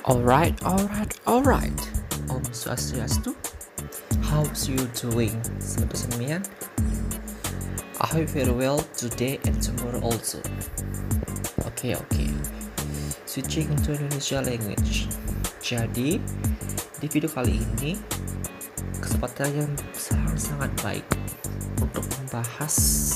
Alright. Om Swastiastu. How's you doing, sahabat seniman? I hope very well today and tomorrow also. Okay. Switching into Indonesia language. Jadi, di video kali ini kesempatan yang sangat baik untuk membahas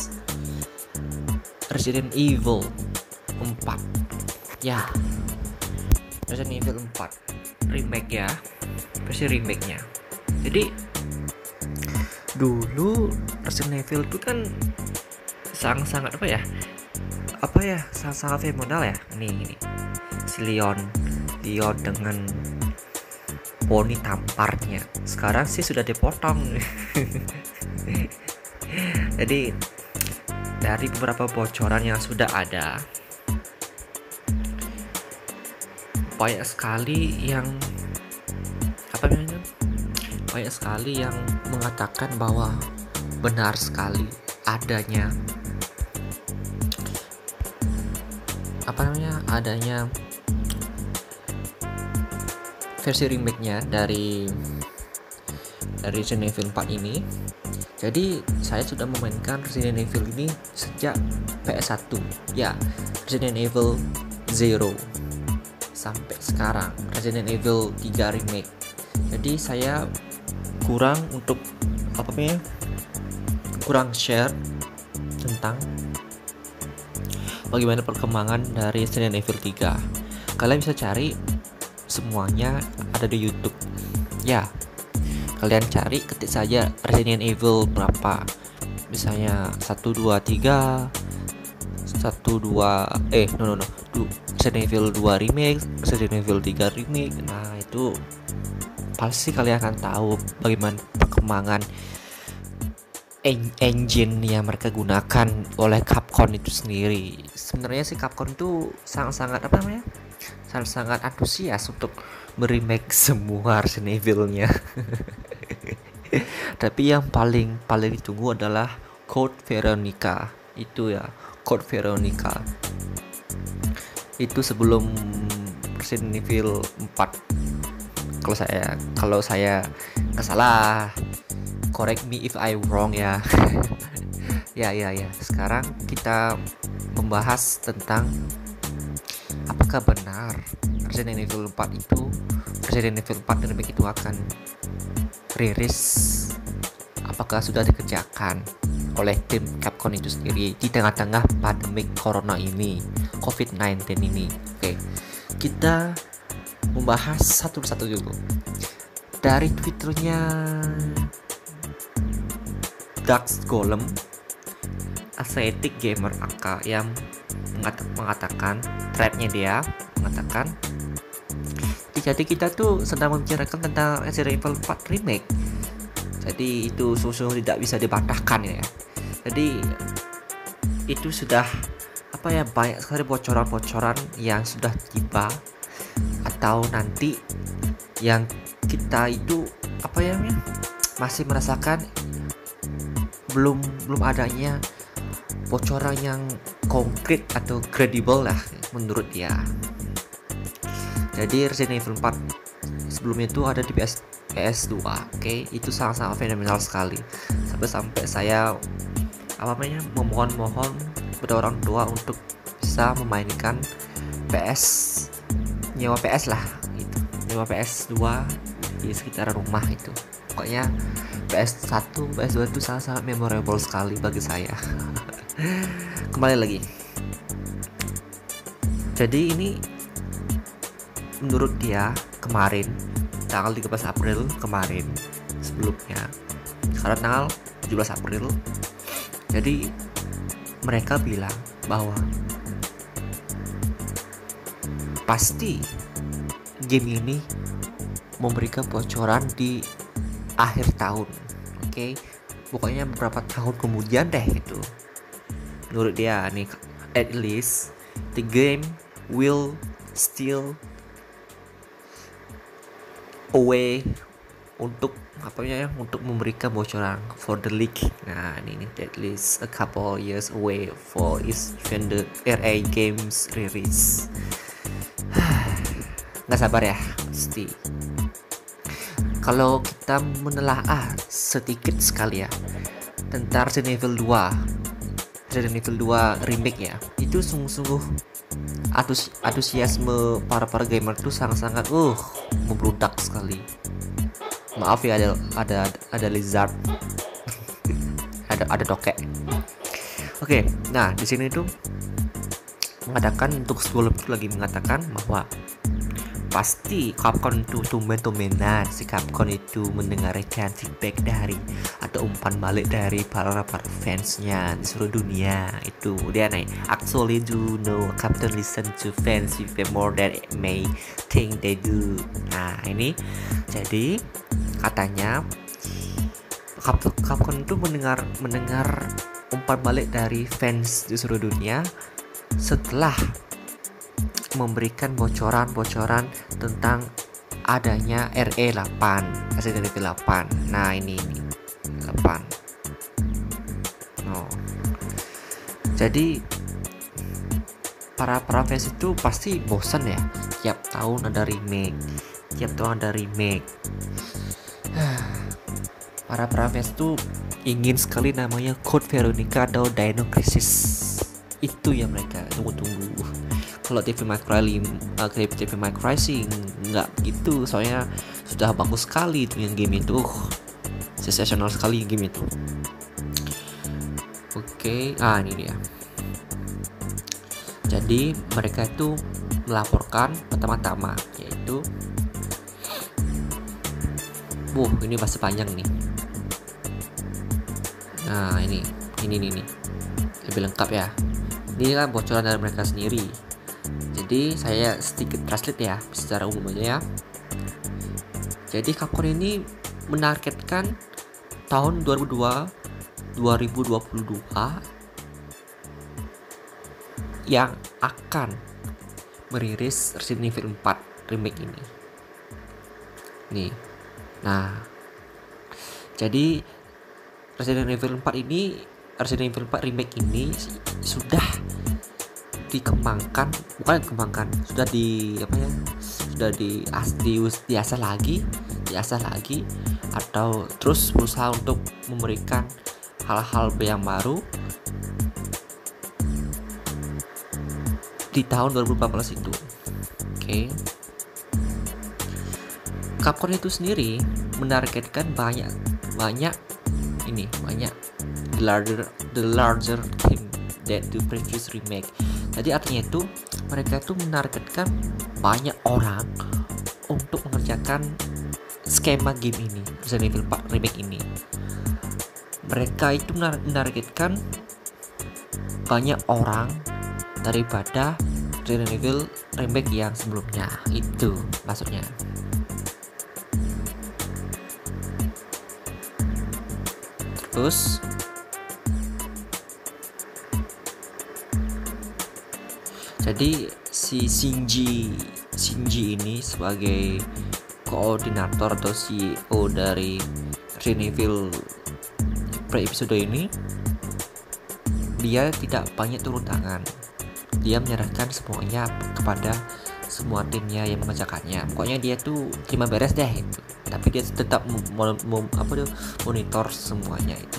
Resident Evil 4. Ya, Resident Evil 4 remake ya, versi remake-nya. Jadi dulu Resident Evil itu kan sangat sangat fenomenal ya. Ini si Leon dengan poni tamparnya. Sekarang sih sudah dipotong. Jadi dari beberapa bocoran yang sudah ada, banyak sekali yang mengatakan bahwa benar sekali adanya versi remake-nya dari Resident Evil 4 ini. Jadi saya sudah memainkan Resident Evil ini sejak PS1 ya, Resident Evil 0 sampai sekarang Resident Evil 3 remake. Jadi saya kurang share tentang bagaimana perkembangan dari Resident Evil 3. Kalian bisa cari semuanya ada di YouTube. Ya, kalian cari, ketik saja Resident Evil berapa. Misalnya 1 2 3 Resident Evil 2 remake, Resident Evil 3 remake. Nah, itu pasti kalian akan tahu bagaimana perkembangan engine yang mereka gunakan oleh Capcom itu sendiri. Sebenarnya si Capcom itu sangat antusias untuk meremake semua Resident Evil-nya. Tapi yang paling ditunggu adalah Code Veronica. Itu ya, Code Veronica. Itu sebelum Resident Evil 4. Kalau saya nggak salah, correct me if I wrong ya. ya. Sekarang kita membahas tentang apakah benar Resident Evil 4 remake itu akan rilis. Apakah sudah dikerjakan oleh tim Capcom itu sendiri di tengah-tengah pandemi corona ini, COVID-19 ini. Oke, kita membahas satu persatu dulu. Dari Twitternya Dax Golem, Aesthetic Gamer AK, yang mengatakan, threadnya dia mengatakan, jadi kita tuh sedang membicarakan tentang Resident Evil 4 remake. Jadi itu sungguh tidak bisa dibantahkan ya. Jadi itu sudah banyak sekali bocoran-bocoran yang sudah tiba atau nanti yang kita itu masih merasakan belum adanya bocoran yang konkret atau kredibel lah menurut dia. Jadi Resident Evil 4 sebelumnya itu ada di PS2. Oke, itu sangat fenomenal sekali. Sampai saya memohon kepada orang tua untuk bisa memainkan nyewa PS lah gitu. Nyewa PS2 di sekitar rumah itu. Pokoknya PS1, PS2 itu sangat memorable sekali bagi saya. Kembali lagi. Jadi ini menurut dia kemarin tanggal 13 April kemarin, sebelumnya sekarang tanggal 17 April. Jadi mereka bilang bahwa pasti game ini memberikan bocoran di akhir tahun. Oke, pokoknya beberapa tahun kemudian deh itu. Menurut dia nih, at least the game will still away untuk memberikan bocoran for the leak. Nah, ini at least a couple years away for its even the RA games release. nggak sabar ya pasti. Kalau kita menelaah sedikit sekali ya tentang Resident Evil 2 remake ya, itu sungguh-sungguh antusiasme para gamer itu sangat-sangat membludak sekali. Maaf ya, ada lizard, ada tokek. Oke, nah di sini tuh mengatakan untuk sebelum itu lagi mengatakan bahwa pasti Capcom itu tumben-tumbenan si Capcom itu mendengarkan feedback dari atau umpan balik dari para fansnya di seluruh dunia. Itu dia nih, actually do know Capcom listen to fans feedback more than may think they do. Nah ini jadi katanya Capcom itu mendengar umpan balik dari fans di seluruh dunia setelah memberikan bocoran tentang adanya RE8, Resident Evil 8. Nah ini 8. Jadi para fans itu pasti bosan ya, tiap tahun ada remake. Para fans itu ingin sekali namanya Code Veronica atau Dino Crisis. Itu yang mereka tunggu-tunggu. Kalau Devil May Cry sih nggak gitu, soalnya sudah bagus sekali itu yang game itu, sensasional sekali game itu. Oke, ini dia. Jadi mereka itu melaporkan pertama-tama yaitu, ini pasti panjang nih. Nah ini lebih lengkap ya. Ini kan bocoran dari mereka sendiri. Jadi saya sedikit translate ya secara umum aja ya. Jadi Capcom ini menargetkan tahun 2022 yang akan merilis Resident Evil 4 remake ini. Nih. Nah, jadi Resident Evil 4 remake ini sudah diasah lagi atau terus berusaha untuk memberikan hal-hal yang baru di tahun 2014 itu. Oke. Capcom itu sendiri menargetkan banyak the larger team that the previous remake. Jadi artinya itu mereka itu menargetkan banyak orang untuk mengerjakan skema game ini, Resident Evil 4 remake ini. Mereka itu menargetkan banyak orang daripada Resident Evil remake yang sebelumnya. Itu maksudnya. Terus jadi si Shinji ini sebagai koordinator atau CEO dari Resident Evil pre-episode ini, dia tidak banyak turun tangan. Dia menyerahkan semuanya kepada semua timnya yang mengerjakannya. Pokoknya dia tuh terima beres deh itu. Tapi dia tetap monitor semuanya itu.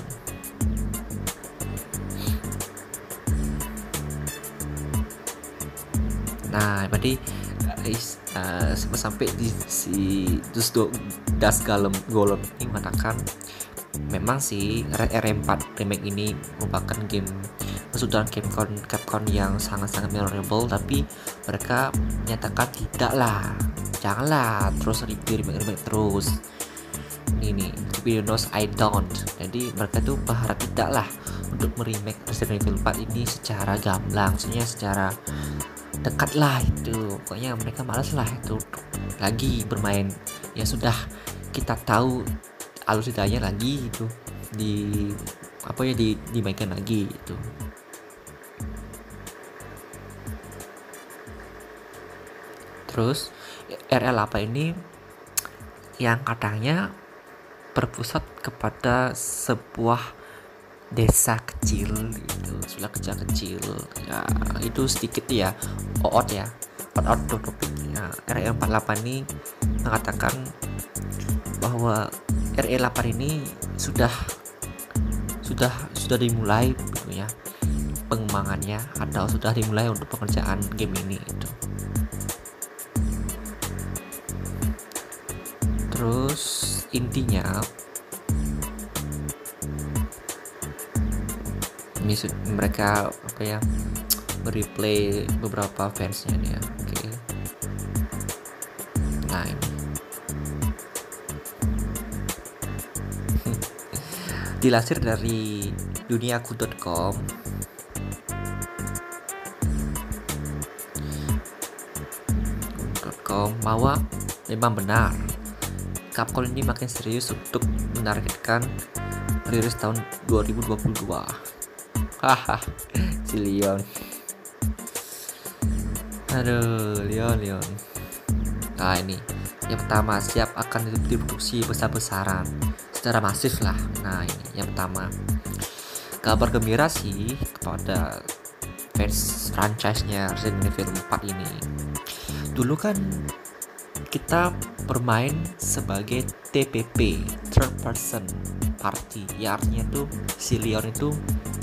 Nah, berarti sampai di si Das Golem ini mengatakan memang si RE4 remake ini merupakan game kesudahan Capcom yang sangat-sangat memorable, tapi mereka menyatakan janganlah terus remake terus. Ini Video knows I don't. Jadi mereka tuh berharap tidaklah untuk meremake Resident Evil 4 ini secara gamblang, maksudnya secara dekat lah itu. Pokoknya mereka malas lah itu lagi bermain. Ya sudah, kita tahu alusidanya lagi itu dimainkan lagi itu. Terus RE8 ini yang katanya berpusat kepada sebuah desa kecil itu, sudah kecil ya, itu sedikit ya out of topic ya. RE48 ini mengatakan bahwa RE8 ini sudah dimulai gitu ya pengembangannya, atau sudah dimulai untuk pengerjaan game ini itu. Terus intinya ini mereka mereplay beberapa fansnya nih ya. Oke. Nah ini dilansir dari duniaku.com, bahwa memang benar Capcom ini makin serius untuk menargetkan rilis tahun 2022. Haha, si Leon. Aduh, Leon. Nah ini yang pertama, siap akan diproduksi besar-besaran secara masif lah. Nah ini yang pertama, kabar gembira sih kepada fans franchise-nya Resident Evil 4 ini. Dulu kan kita bermain sebagai TPP, third person party, ya artinya tuh si Leon itu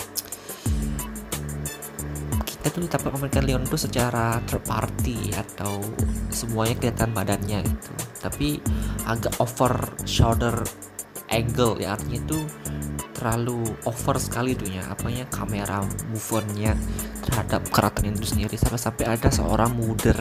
kita tuh dapat memainkan Leon itu secara third party, atau semuanya kelihatan badannya gitu, tapi agak over shoulder angle, ya artinya itu terlalu over sekali tuh ya kamera movementnya terhadap karakter itu sendiri, sampai ada seorang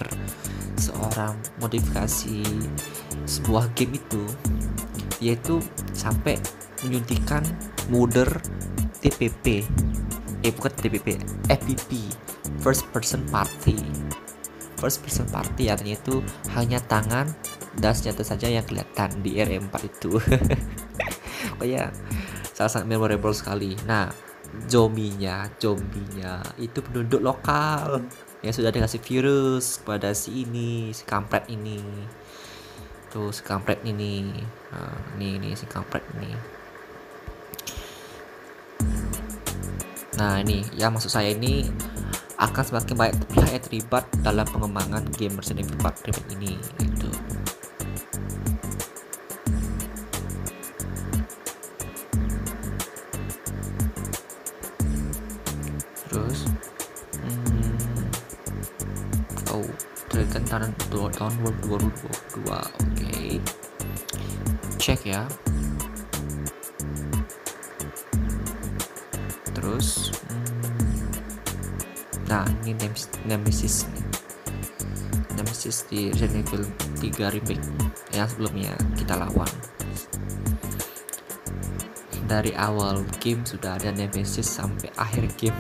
modifikasi sebuah game itu, yaitu sampai menyuntikkan modder TPP, bukan TPP, FPP, first person party artinya itu hanya tangan dan senjata saja yang kelihatan di RE4 itu. Oh ya, sangat memorable sekali. Nah, zombinya itu penduduk lokal yang sudah dikasih virus kepada si kampret ini. Tuh si kampret ini. Nah, ini si kampret ini. Nah, ini ya, maksud saya ini akan semakin banyak pihak yang terlibat dalam pengembangan game Resident Evil 4 remake ini gitu. Terus tahun 2022. Oke. Cek ya. Terus nah ini Nemesis di Resident Evil 3 remake yang sebelumnya kita lawan. Dari awal game sudah ada Nemesis sampai akhir game.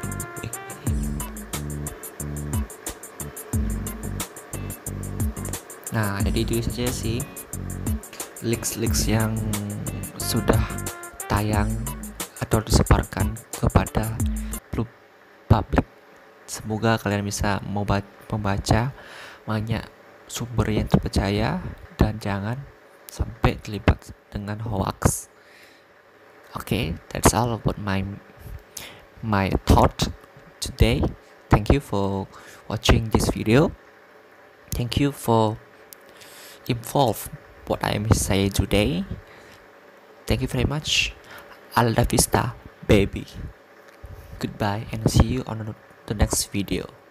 Nah, jadi itu saja sih leaks yang sudah tayang atau disebarkan kepada publik. Semoga kalian bisa membaca banyak sumber yang terpercaya dan jangan sampai terlibat dengan hoax. Okay, that's all about my thought today. Thank you for watching this video. Thank you for involve what I am saying today. Thank you very much. Alda Vista, baby. Goodbye and see you on the next video.